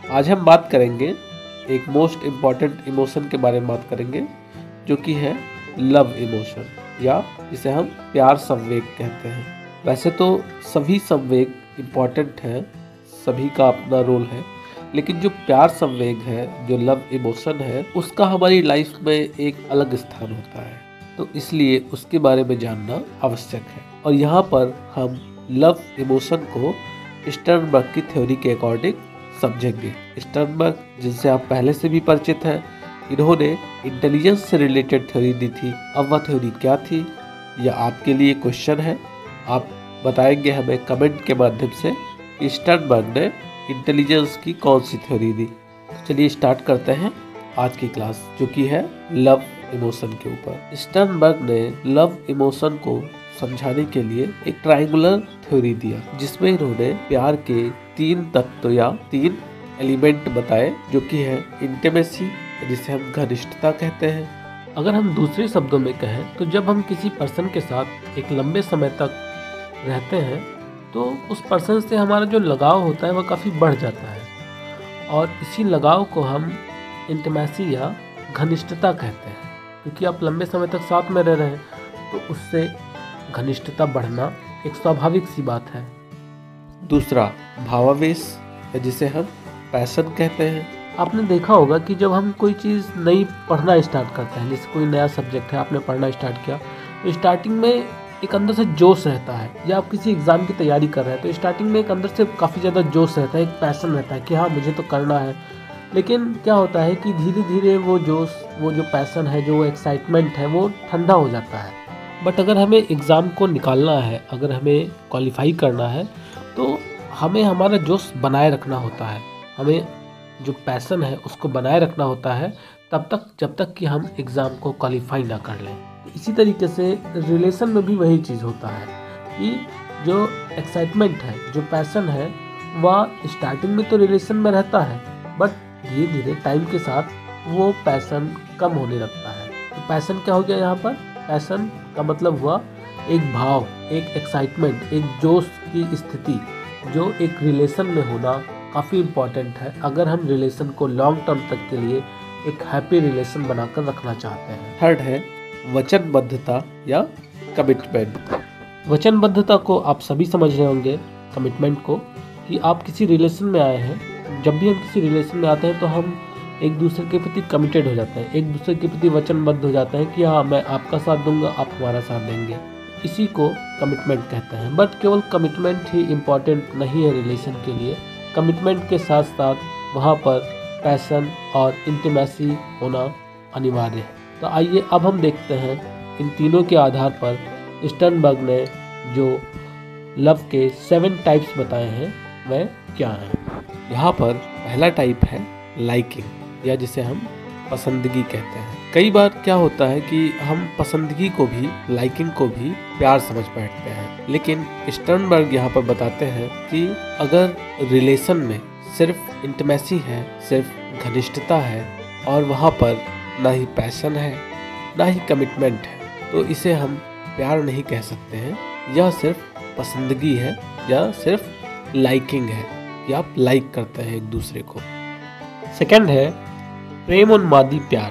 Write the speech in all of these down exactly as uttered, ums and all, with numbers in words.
आज हम बात करेंगे एक मोस्ट इम्पॉर्टेंट इमोशन के बारे में बात करेंगे, जो कि है लव इमोशन, या जिसे हम प्यार संवेग कहते हैं। वैसे तो सभी संवेग इम्पॉर्टेंट हैं, सभी का अपना रोल है, लेकिन जो प्यार संवेग है, जो लव इमोशन है, उसका हमारी लाइफ में एक अलग स्थान होता है। तो इसलिए उसके बारे में जानना आवश्यक है। और यहाँ पर हम लव इमोशन को स्टर्नबर्ग की थ्योरी के अकॉर्डिंग समझेंगे। स्टर्नबर्ग, जिनसे आप पहले से भी परिचित हैं, इन्होंने इंटेलिजेंस से रिलेटेड थ्योरी दी थी। अब वह थ्योरी क्या थी, यह आपके लिए क्वेश्चन है। आप बताएंगे हमें कमेंट के माध्यम से कि स्टर्नबर्ग ने इंटेलिजेंस की कौन सी थ्योरी दी। तो चलिए स्टार्ट करते हैं आज की क्लास, जो कि है लव इमोशन के ऊपर। स्टर्नबर्ग ने लव इमोशन को समझाने के लिए एक ट्रायंगुलर थ्योरी दिया, जिसमें इन्होंने प्यार के तीन तत्व या तीन एलिमेंट बताए, जो कि है इंटीमेसी, जिसे हम घनिष्ठता कहते हैं। अगर हम दूसरे शब्दों में कहें तो जब हम किसी पर्सन के साथ एक लंबे समय तक रहते हैं तो उस पर्सन से हमारा जो लगाव होता है वह काफ़ी बढ़ जाता है, और इसी लगाव को हम इंटीमेसी या घनिष्ठता कहते हैं। क्योंकि आप लंबे समय तक साथ में रह रहे हैं तो उससे घनिष्ठता बढ़ना एक स्वाभाविक सी बात है। दूसरा भावावेश, जिसे हम पैशन कहते हैं। आपने देखा होगा कि जब हम कोई चीज़ नई पढ़ना स्टार्ट करते हैं, जैसे कोई नया सब्जेक्ट है, आपने पढ़ना स्टार्ट किया, तो स्टार्टिंग में एक अंदर से जोश रहता है, या आप किसी एग्ज़ाम की तैयारी कर रहे हैं तो स्टार्टिंग में एक अंदर से काफ़ी ज़्यादा जोश रहता है, एक पैशन रहता है कि हाँ मुझे तो करना है। लेकिन क्या होता है कि धीरे धीरे वो जोश, वो जो पैशन है, जो एक्साइटमेंट है, वो ठंडा हो जाता है। बट अगर हमें एग्ज़ाम को निकालना है, अगर हमें क्वालिफाई करना है, तो हमें हमारा जोश बनाए रखना होता है, हमें जो पैशन है उसको बनाए रखना होता है तब तक जब तक कि हम एग्ज़ाम को क्वालिफाई ना कर लें। इसी तरीके से रिलेशन में भी वही चीज़ होता है कि जो एक्साइटमेंट है, जो पैशन है, वह स्टार्टिंग में तो रिलेशन में रहता है, बट धीरे धीरे टाइम के साथ वो पैशन कम होने लगता है। तो पैशन क्या हो गया यहाँ पर? पैशन का मतलब हुआ एक भाव, एक एक्साइटमेंट, एक जोश की स्थिति, जो एक रिलेशन में होना काफ़ी इम्पॉर्टेंट है अगर हम रिलेशन को लॉन्ग टर्म तक के लिए एक हैप्पी रिलेशन बनाकर रखना चाहते हैं। थर्ड है वचनबद्धता या कमिटमेंट। वचनबद्धता को आप सभी समझ रहे होंगे, कमिटमेंट को, कि आप किसी रिलेशन में आए हैं। जब भी हम किसी रिलेशन में आते हैं तो हम एक दूसरे के प्रति कमिटेड हो जाते हैं, एक दूसरे के प्रति वचनबद्ध हो जाते हैं कि हाँ मैं आपका साथ दूंगा, आप हमारा साथ देंगे। इसी को कमिटमेंट कहते हैं। बट केवल कमिटमेंट ही इम्पॉर्टेंट नहीं है रिलेशन के लिए, कमिटमेंट के साथ साथ वहाँ पर पैशन और इंटीमेसी होना अनिवार्य है। तो आइए अब हम देखते हैं इन तीनों के आधार पर स्टर्नबर्ग ने जो लव के सेवन टाइप्स बताए हैं वह क्या हैं। यहाँ पर पहला टाइप है लाइकिंग, या जिसे हम पसंदगी कहते हैं। कई बार क्या होता है कि हम पसंदगी को भी, लाइकिंग को भी प्यार समझ बैठते हैं, लेकिन स्टर्नबर्ग यहाँ पर बताते हैं कि अगर रिलेशन में सिर्फ इंटीमेसी है, सिर्फ घनिष्ठता है, और वहाँ पर ना ही पैशन है, ना ही कमिटमेंट है, तो इसे हम प्यार नहीं कह सकते हैं। यह सिर्फ पसंदगी है या सिर्फ लाइकिंग है कि आप लाइक करते हैं एक दूसरे को। सेकंड है प्रेम उन्मादी प्यार,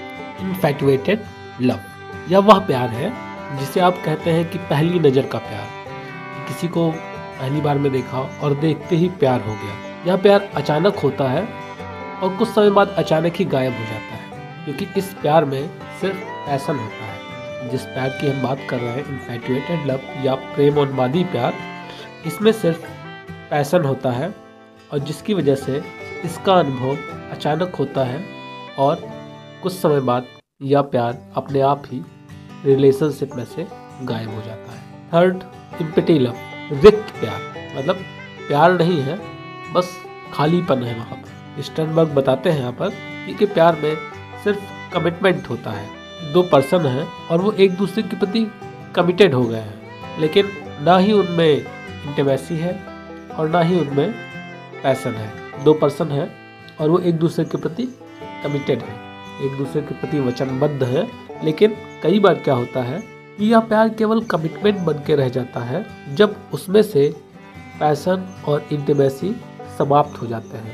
इन्फैटुएटेड लव। यह वह प्यार है जिसे आप कहते हैं कि पहली नज़र का प्यार, किसी को पहली बार में देखा और देखते ही प्यार हो गया। यह प्यार अचानक होता है और कुछ समय बाद अचानक ही गायब हो जाता है, क्योंकि इस प्यार में सिर्फ पैशन होता है। जिस प्यार की हम बात कर रहे हैं, इन्फैटुएटेड लव या प्रेम उन्मादी प्यार, इसमें सिर्फ पैशन होता है, और जिसकी वजह से इसका अनुभव अचानक होता है और कुछ समय बाद यह प्यार अपने आप ही रिलेशनशिप में से गायब हो जाता है। थर्ड, एम्प्टी लव, रिक्त प्यार, मतलब प्यार नहीं है, बस खालीपन है वहाँ पर। स्टर्नबर्ग बताते हैं यहाँ पर कि प्यार में सिर्फ कमिटमेंट होता है, दो पर्सन हैं और वो एक दूसरे के प्रति कमिटेड हो गए हैं, लेकिन ना ही उनमें इंटीमेसी है और ना ही उनमें पैशन है। दो पर्सन हैं और वो एक दूसरे के प्रति कमिटेड है, एक दूसरे के प्रति वचनबद्ध है, लेकिन कई बार क्या होता है कि यह प्यार केवल कमिटमेंट बन के रह जाता है जब उसमें से पैशन और इंटीमेसी समाप्त हो जाते हैं।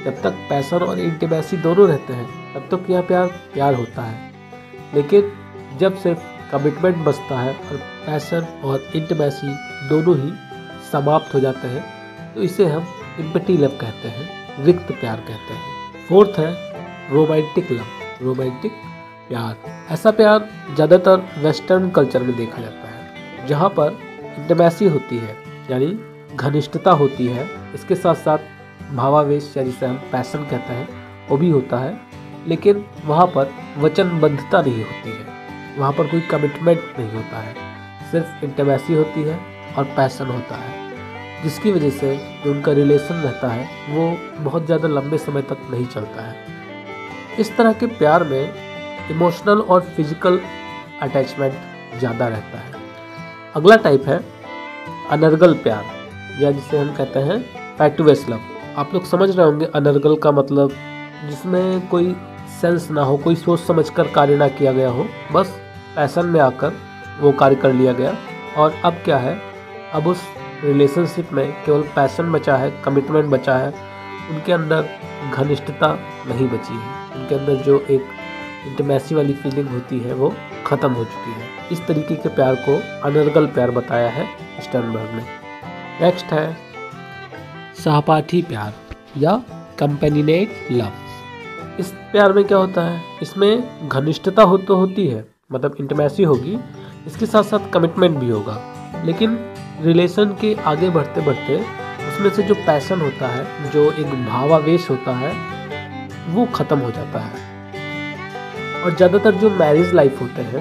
जब तक पैशन और इंटीमेसी दोनों रहते हैं तब तक यह प्यार प्यार होता है। लेकिन जब सिर्फ कमिटमेंट बचता है और पैशन और इंटीमेसी दोनों ही समाप्त हो जाते हैं तो इसे हम एम्प्टी लव कहते हैं, रिक्त प्यार कहते हैं। फोर्थ है रोमांटिक लव, रोमांटिक प्यार। ऐसा प्यार ज़्यादातर वेस्टर्न कल्चर में देखा जाता है जहाँ पर इंटीमेसी होती है यानी घनिष्ठता होती है, इसके साथ साथ भावावेश या जिसे हम पैशन कहते हैं वो भी होता है, लेकिन वहाँ पर वचनबद्धता नहीं होती है, वहाँ पर कोई कमिटमेंट नहीं होता है, सिर्फ इंटीमेसी होती है और पैशन होता है, जिसकी वजह से जो उनका रिलेशन रहता है वो बहुत ज़्यादा लंबे समय तक नहीं चलता है। इस तरह के प्यार में इमोशनल और फिजिकल अटैचमेंट ज़्यादा रहता है। अगला टाइप है अनर्गल प्यार या जिसे हम कहते हैं फैटुअस लव। आप लोग समझ रहे होंगे अनर्गल का मतलब जिसमें कोई सेंस ना हो, कोई सोच समझकर कार्य ना किया गया हो, बस पैशन में आकर वो कार्य कर लिया गया। और अब क्या है, अब उस रिलेशनशिप में केवल पैशन बचा है, कमिटमेंट बचा है, उनके अंदर घनिष्ठता नहीं बची है, उनके अंदर जो एक इंटीमेसी वाली फीलिंग होती है वो ख़त्म हो चुकी है। इस तरीके के प्यार को अनर्गल प्यार बताया है स्टर्नबर्ग ने। नेक्स्ट है सहपाठी प्यार या कंपेनिनेट लव। इस प्यार में क्या होता है, इसमें घनिष्ठता हो तो होती है, मतलब इंटीमेसी होगी, इसके साथ साथ कमिटमेंट भी होगा, लेकिन रिलेशन के आगे बढ़ते बढ़ते उसमें से जो पैशन होता है, जो एक भावावेश होता है, वो ख़त्म हो जाता है। और ज़्यादातर जो मैरिज लाइफ होते हैं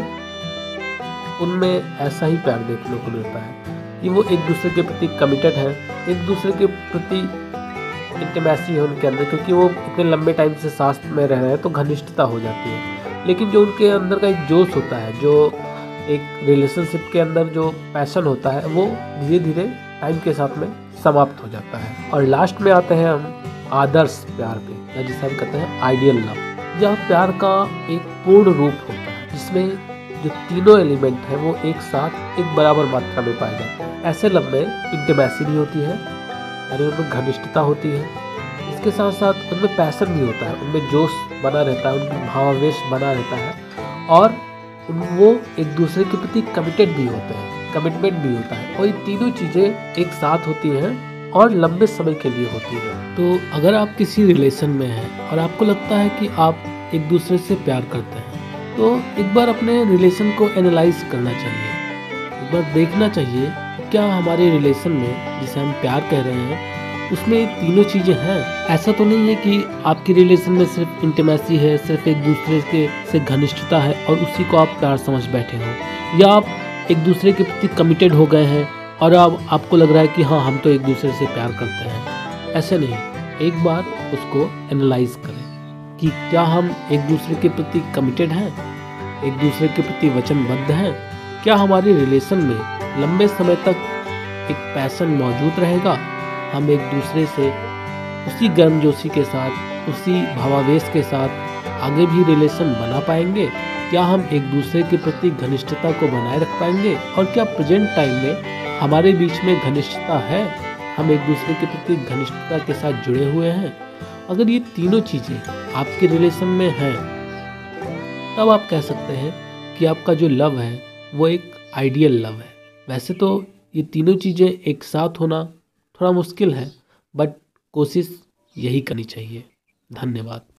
उनमें ऐसा ही प्यार देखने को मिलता है कि वो एक दूसरे के प्रति कमिटेड है, एक दूसरे के प्रति इंटीमेसी है उनके अंदर, क्योंकि वो इतने लंबे टाइम से साथ में रह रहे हैं तो घनिष्ठता हो जाती है। लेकिन जो उनके अंदर का एक जोश होता है, जो एक रिलेशनशिप के अंदर जो पैशन होता है, वो धीरे धीरे टाइम के साथ में समाप्त हो जाता है। और लास्ट में आते हैं हम आदर्श प्यार पे या जिसे हम कहते हैं आइडियल लव। यह प्यार का एक पूर्ण रूप होता है जिसमें जो तीनों एलिमेंट हैं वो एक साथ एक बराबर मात्रा में पाए जाते हैं। ऐसे लव में इंटीमेसी भी होती है यानी उनमें घनिष्ठता होती है, इसके साथ साथ उनमें पैशन भी होता है, उनमें जोश बना रहता है, उनकी भावावेश बना रहता है, और वो एक दूसरे के प्रति कमिटेड भी होते हैं, कमिटमेंट भी होता है। और ये तीनों चीज़ें एक साथ होती हैं और लंबे समय के लिए होती है। तो अगर आप किसी रिलेशन में हैं और आपको लगता है कि आप एक दूसरे से प्यार करते हैं तो एक बार अपने रिलेशन को एनालाइज करना चाहिए, एक बार देखना चाहिए क्या हमारे रिलेशन में जिसे हम प्यार कह रहे हैं उसमें ये तीनों चीज़ें हैं। ऐसा तो नहीं है कि आपकी रिलेशन में सिर्फ इंटीमेसी है, सिर्फ एक दूसरे के से घनिष्ठता है और उसी को आप प्यार समझ बैठे हो, या आप एक दूसरे के प्रति कमिटेड हो गए हैं और अब आपको लग रहा है कि हाँ हम तो एक दूसरे से प्यार करते हैं। ऐसे नहीं, एक बार उसको एनालाइज करें कि क्या हम एक दूसरे के प्रति कमिटेड हैं, एक दूसरे के प्रति वचनबद्ध हैं, क्या हमारे रिलेशन में लंबे समय तक एक पैशन मौजूद रहेगा, हम एक दूसरे से उसी गर्मजोशी के साथ, उसी भावावेश के साथ आगे भी रिलेशन बना पाएंगे, क्या हम एक दूसरे के प्रति घनिष्ठता को बनाए रख पाएंगे, और क्या प्रेजेंट टाइम में हमारे बीच में घनिष्ठता है, हम एक दूसरे के प्रति घनिष्ठता के साथ जुड़े हुए हैं। अगर ये तीनों चीज़ें आपके रिलेशन में हैं तब आप कह सकते हैं कि आपका जो लव है वो एक आइडियल लव है। वैसे तो ये तीनों चीज़ें एक साथ होना थोड़ा मुश्किल है, बट कोशिश यही करनी चाहिए। धन्यवाद।